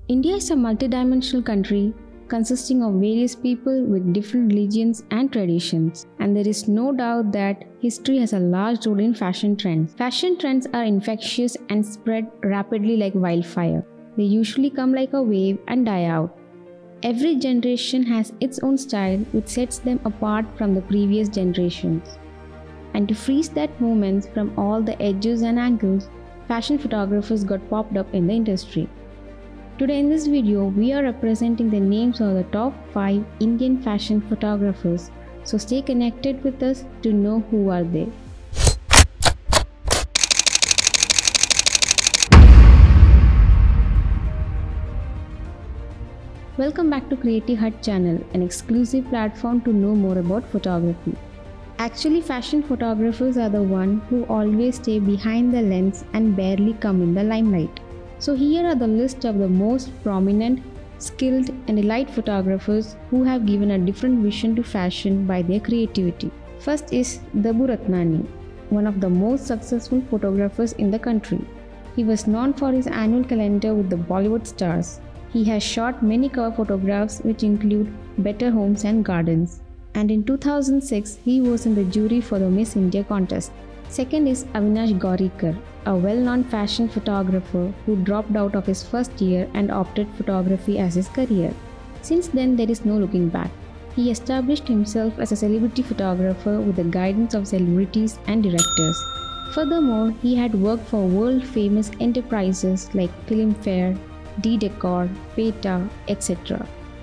India is a multidimensional country consisting of various people with different religions and traditions, and there is no doubt that history has a large role in fashion trends. Fashion trends are infectious and spread rapidly like wildfire. They usually come like a wave and die out. Every generation has its own style which sets them apart from the previous generations. And to freeze that moment from all the edges and angles, fashion photographers got popped up in the industry. Today in this video, we are representing the names of the top 5 Indian fashion photographers. So stay connected with us to know who are they. Welcome back to Creative Hut channel, an exclusive platform to know more about photography. Actually, fashion photographers are the ones who always stay behind the lens and barely come in the limelight. So here are the list of the most prominent, skilled and elite photographers who have given a different vision to fashion by their creativity. First is Dabu Ratnani, one of the most successful photographers in the country. He was known for his annual calendar with the Bollywood stars. He has shot many cover photographs which include Better Homes and Gardens. And in 2006, he was in the jury for the Miss India contest. Second is Avinash Gaurikar, a well-known fashion photographer who dropped out of his first year and opted photography as his career. Since then, there is no looking back. He established himself as a celebrity photographer with the guidance of celebrities and directors. Furthermore, he had worked for world-famous enterprises like Filmfare, D-Decor, Peta, etc.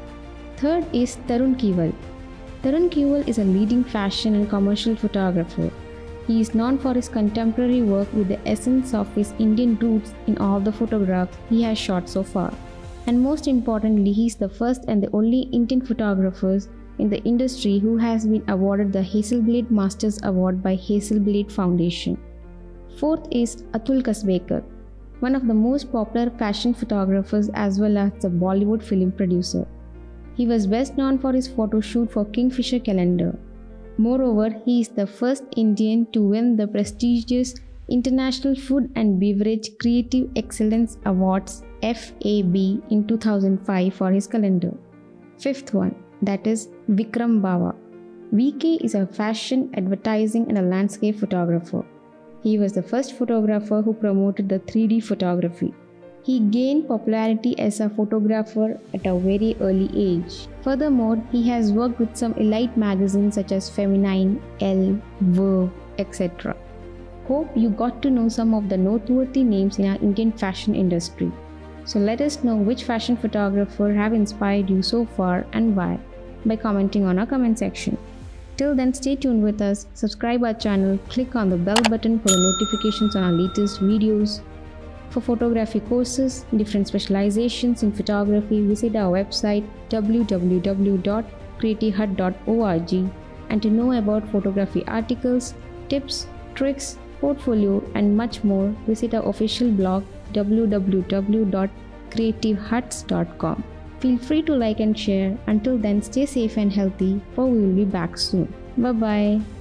Third is Tarun Kewal. Tarun Kewal is a leading fashion and commercial photographer. He is known for his contemporary work with the essence of his Indian roots in all the photographs he has shot so far. And most importantly, he is the first and the only Indian photographer in the industry who has been awarded the Hazelblad Masters Award by Hazelblad Foundation. Fourth is Atul Kasbekar, one of the most popular fashion photographers as well as the Bollywood film producer. He was best known for his photo shoot for Kingfisher calendar. Moreover, he is the first Indian to win the prestigious International Food and Beverage Creative Excellence Awards FAB in 2005 for his calendar. Fifth one, that is Vikram Bawa. VK is a fashion, advertising and a landscape photographer. He was the first photographer who promoted the 3D photography. He gained popularity as a photographer at a very early age. Furthermore, he has worked with some elite magazines such as Feminine, Elle, Verve, etc. Hope you got to know some of the noteworthy names in our Indian fashion industry. So let us know which fashion photographer have inspired you so far and why by commenting on our comment section. Till then, stay tuned with us, subscribe our channel, click on the bell button for the notifications on our latest videos. For photography courses, different specializations in photography, visit our website www.creativehut.org, and to know about photography articles, tips, tricks, portfolio and much more, visit our official blog www.creativehuts.com. Feel free to like and share. Until then, stay safe and healthy, for we will be back soon. Bye bye.